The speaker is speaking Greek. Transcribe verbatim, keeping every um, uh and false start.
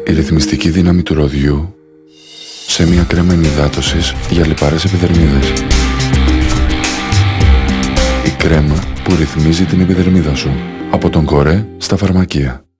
Η ρυθμιστική δύναμη του ροδιού σε μια κρέμα ενυδάτωσης για λιπαρές επιδερμίδες. Η κρέμα που ρυθμίζει την επιδερμίδα σου. Από τον Κορέ στα φαρμακεία.